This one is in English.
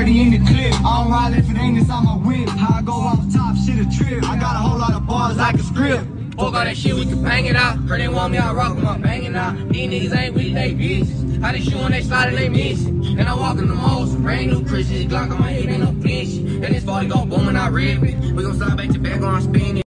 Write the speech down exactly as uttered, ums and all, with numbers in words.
thirty in the clip. I don't ride if it ain't inside my whip. How I go off top, shit a trip. I got a whole lot of bars I can script. Fuck all that shit, we can bang it out. Heard they want me, I rock them, I'm banging out. These niggas ain't with they bitches. How they shoe on they slide and they missing. And I walk in the mall, some brand new Christians. Glock on my head, ain't no flinch. And this forty gon' boom and I rip it. We gon' slide back to back on spin it.